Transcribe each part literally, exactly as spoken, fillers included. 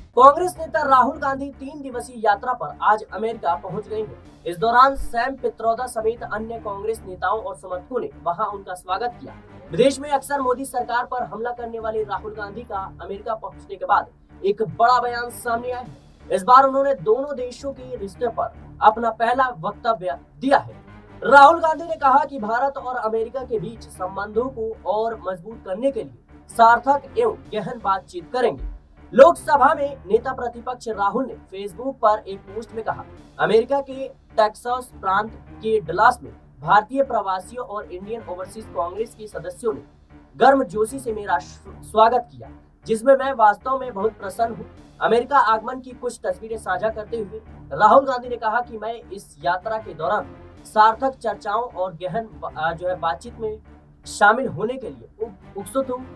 कांग्रेस नेता राहुल गांधी तीन दिवसीय यात्रा पर आज अमेरिका पहुंच गए हैं। इस दौरान सैम पित्रोदा समेत अन्य कांग्रेस नेताओं और समर्थकों ने वहां उनका स्वागत किया। विदेश में अक्सर मोदी सरकार पर हमला करने वाले राहुल गांधी का अमेरिका पहुंचने के बाद एक बड़ा बयान सामने आया है। इस बार उन्होंने दोनों देशों के रिश्ते पर अपना पहला वक्तव्य दिया है। राहुल गांधी ने कहा कि भारत और अमेरिका के बीच संबंधों को और मजबूत करने के लिए सार्थक एवं गहन बातचीत करेंगे। लोकसभा में नेता प्रतिपक्ष राहुल ने फेसबुक पर एक पोस्ट में कहा, अमेरिका के टेक्सास प्रांत के डलास में भारतीय प्रवासियों और इंडियन ओवरसीज कांग्रेस के सदस्यों ने गर्मजोशी से मेरा स्वागत किया, जिसमें मैं वास्तव में बहुत प्रसन्न हूं। अमेरिका आगमन की कुछ तस्वीरें साझा करते हुए राहुल गांधी ने कहा कि मैं इस यात्रा के दौरान सार्थक चर्चाओं और गहन जो है बातचीत में शामिल होने के लिए उत्सुक हूँ,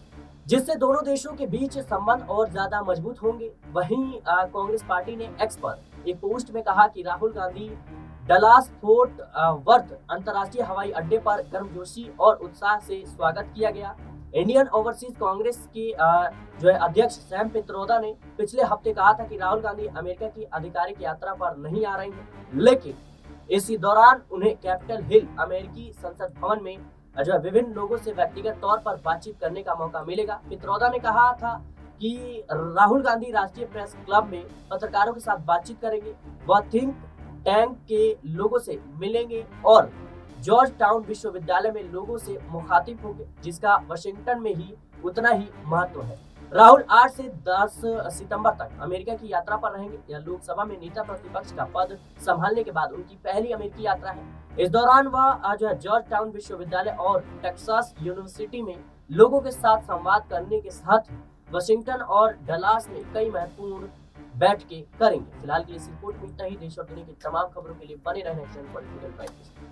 जिससे दोनों देशों के बीच संबंध और ज्यादा मजबूत होंगे। वहीं कांग्रेस पार्टी ने एक्स पर एक पोस्ट में कहा कि Rahul Gandhi Dallas Fort Worth अंतर्राष्ट्रीय हवाई अड्डे पर गर्मजोशी और उत्साह से स्वागत किया गया। इंडियन ओवरसीज कांग्रेस के जो है अध्यक्ष सैम पित्रोदा ने पिछले हफ्ते कहा था कि राहुल गांधी अमेरिका की आधिकारिक यात्रा पर नहीं आ रहे हैं, लेकिन इसी दौरान उन्हें कैपिटल हिल अमेरिकी संसद भवन में जो है विभिन्न लोगों से व्यक्तिगत तौर पर बातचीत करने का मौका मिलेगा। पित्रोदा ने कहा था कि राहुल गांधी राष्ट्रीय प्रेस क्लब में पत्रकारों के साथ बातचीत करेंगे, वह थिंक टैंक के लोगों से मिलेंगे और जॉर्ज टाउन विश्वविद्यालय में लोगों से मुखातिब होंगे, जिसका वाशिंगटन में ही उतना ही महत्व है। राहुल आठ से दस सितंबर तक अमेरिका की यात्रा पर रहेंगे। यह लोकसभा में नेता प्रतिपक्ष का पद संभालने के बाद उनकी पहली अमेरिकी यात्रा है। इस दौरान वह जो है जॉर्ज टाउन विश्वविद्यालय और टेक्सास यूनिवर्सिटी में लोगों के साथ संवाद करने के साथ ही वाशिंगटन और डलास में कई महत्वपूर्ण बैठकें करेंगे। फिलहाल के लिए इस रिपोर्ट में इतना ही। देश और दुनिया की तमाम खबरों के लिए बने रहने चैनल पर।